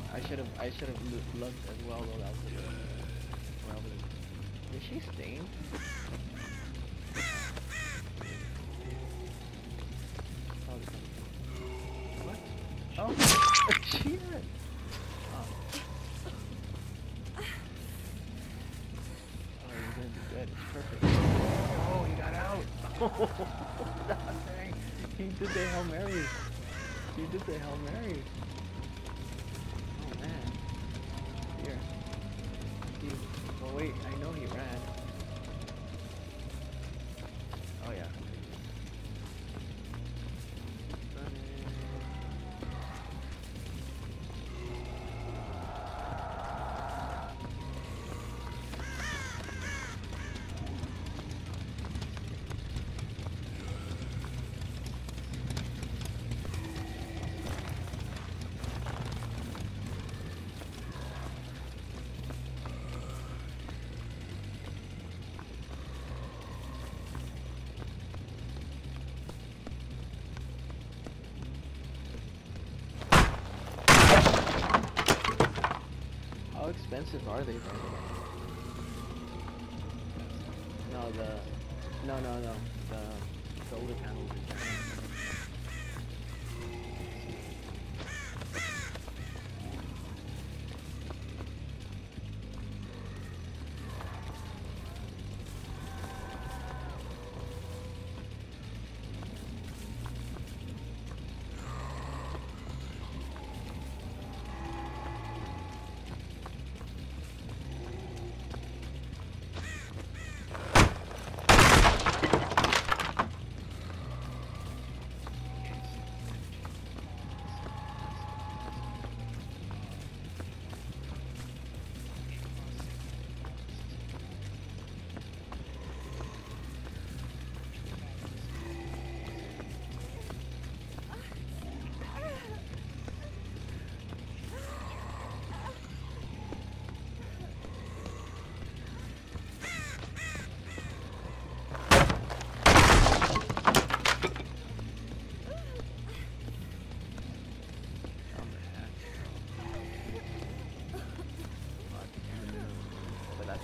I should have looked as well though. That was probably. Is she stained? What? Oh, shit! Oh. Oh, you're gonna be good. It's perfect. Oh, he got out. Oh, dang. He did the Hail Mary. He did the Hail Mary. Oh man. Here. Well, wait. I know he ran. Oh yeah. How expensive are they, bro? No, no. The solar panels are giant. But that's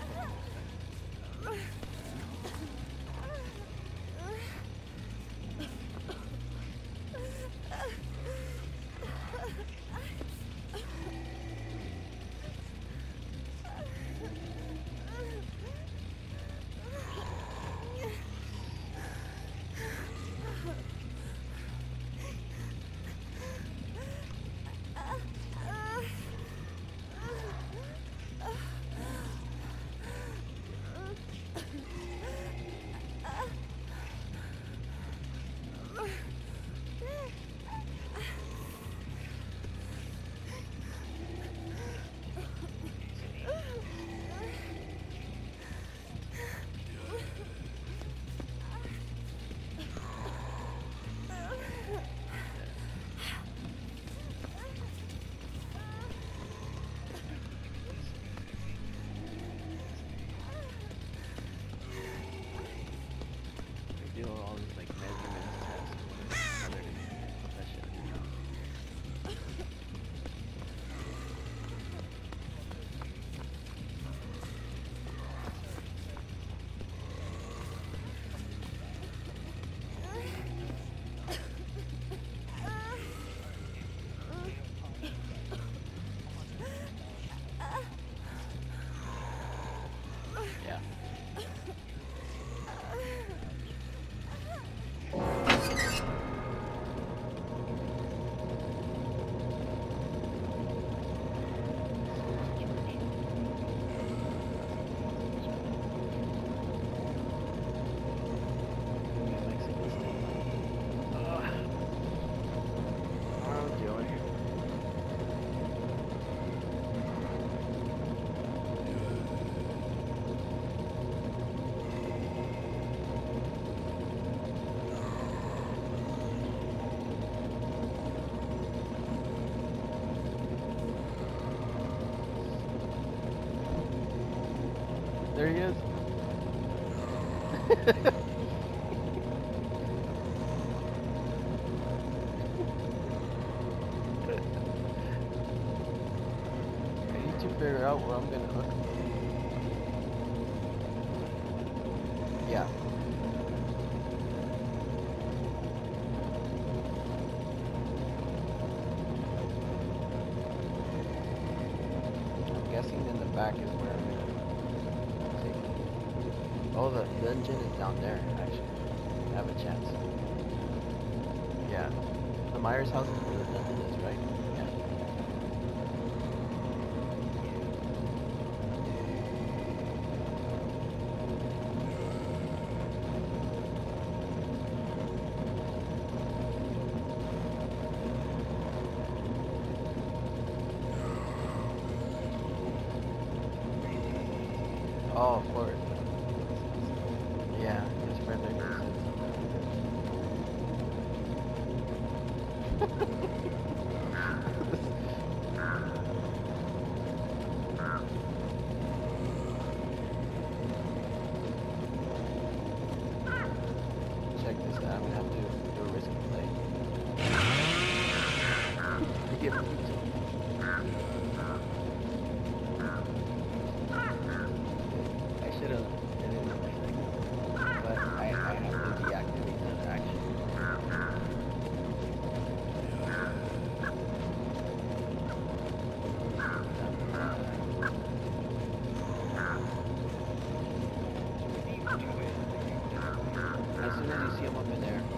we do all these like measurements tests. Other than that shit, you know. Yeah. Oh, Joey. There he is. figure out where I'm gonna hook. Yeah. I'm guessing in the back is where I'm gonna take it. Oh, the dungeon is down there, actually. I have a chance. Yeah. The Myers house is where the dungeon is, right? Yeah. Oh, for it. Yeah, it's for their Check this out. I'm gonna have to do a risky play. Give me I should have did it in a second, but I have to deactivate that action. As soon as you see him up in there,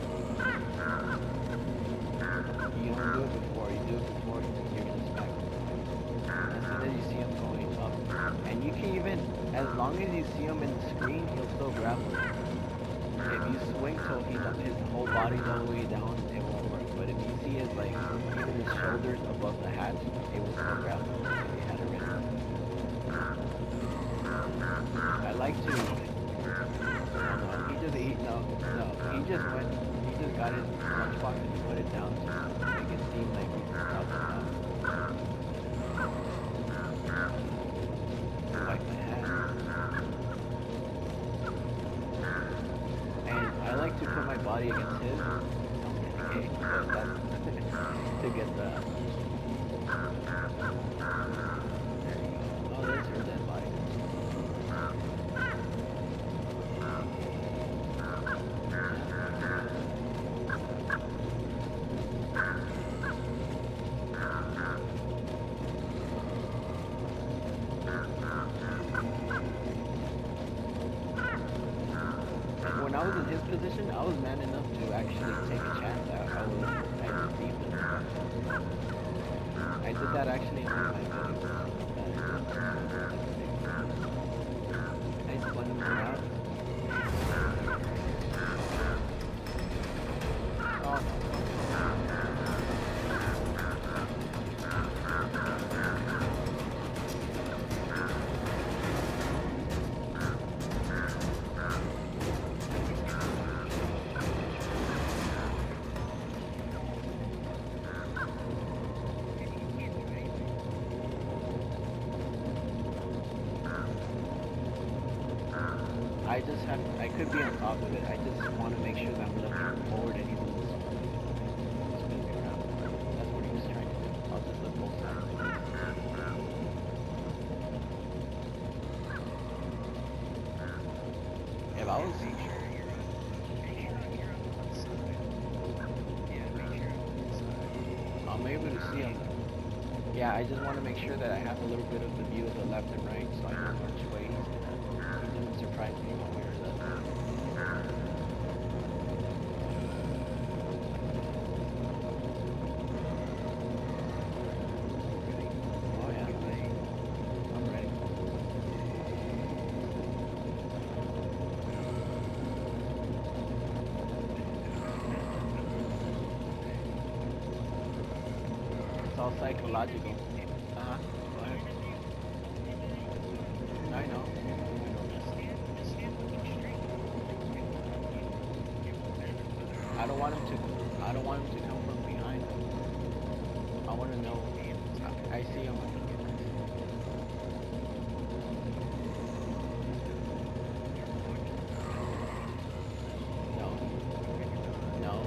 you don't do it before. You do it before you're gonna smack him. As soon as you see him going up, and you can even, as long as you see him in the screen, he'll still grapple. If you swing till his whole body's all the way down, it won't work. But if you see his like even his shoulders above the hatch, it will still grapple. If you had it ready. I like to. He just got his lunchbox and he put it down to make it seem like he's about to stop. To wipe my hands. And I like to put my body against his. Okay, so that's to get the. There you go. Oh, there's your dead body. When I was in his position, I was man enough to actually take a chance. I was deep in it. I did that actually on my videos. I spun him around. Oh no. I could be on top of it. I just want to make sure that I'm looking forward and he's spin me around. That's what he was trying to do. I'll just look both sides. If I was I'm able to see him. Yeah, I just want to make sure that I have a little bit of the view of the left and right so I know which way he didn't surprise me one way or the other. Oh yeah, I'm ready. It's all psychological. Uh-huh. Go ahead. I know. I don't want him to come from behind. I want to know. I see him. No. No.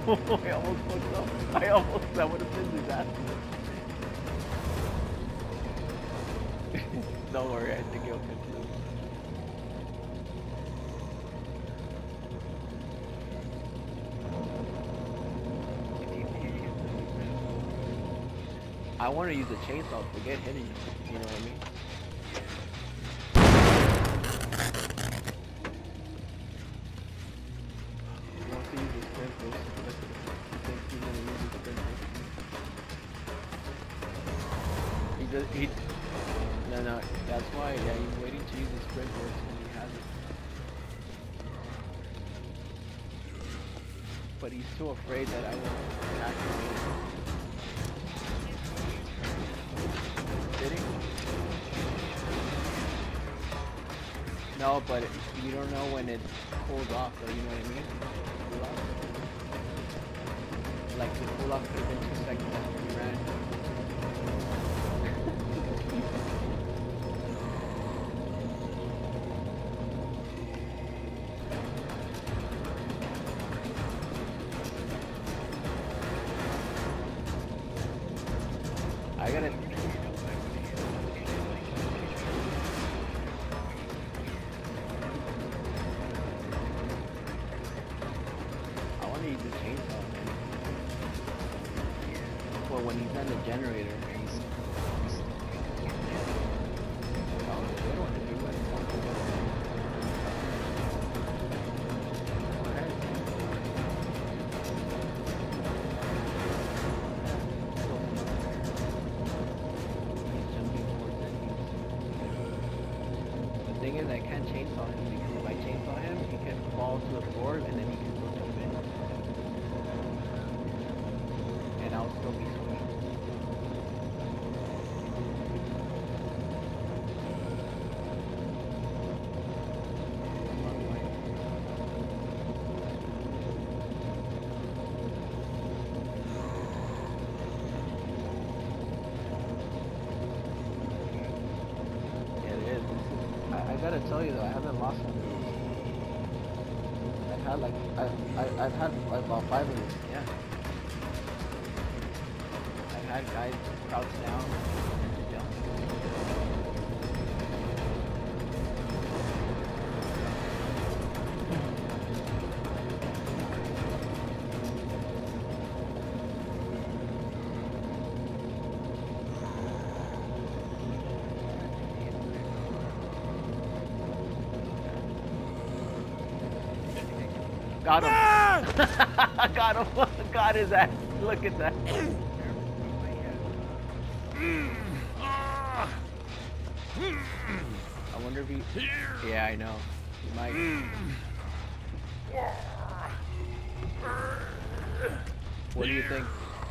I almost fucked up. That would have been disastrous. Don't worry, I think you'll get through. I want to use a chainsaw, forget hitting you. You know what I mean? He wants to use his sprinkles. He thinks he's going to use his sprinkles. No, that's why, yeah, he's waiting to use his sprinkles and he hasn't. But he's too afraid that I will activate it. Did he? No, but you don't know when it cools off, though, you know what I mean? Cool off. Like the cool off could have been 2 seconds after you ran. I gotta. I want to use the chainsaw, man. Well, when he's on the generator, he's I don't want to do what it's on. The thing is, I can't chainsaw him because if I chainsaw him, he can fall to the floor and then he can still jump in. And I'll still be sweet. I gotta tell you though, I haven't lost one of these. I've had about 5 of these, yeah. I've had guys crouch down and jump. Got him. Got him. Got his ass. Look at that. I wonder if he... Yeah, I know. He might. What do you think?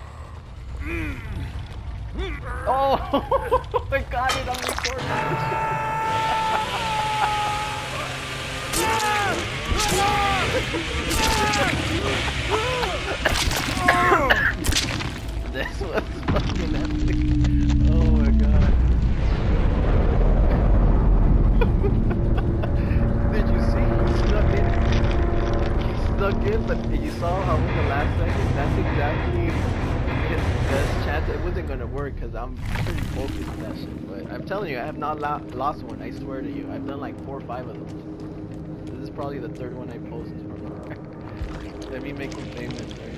Oh! I got it. I'm recording. This was fucking epic. Oh my god. Did you see? He snuck in. He snuck in, but you saw how in the last second, that's exactly his best chance. It wasn't gonna work because I'm pretty focused on that shit. But I'm telling you, I have not lost one. I swear to you. I've done like 4 or 5 of them. This is probably the 3rd one I posted. Let me make him famous, right?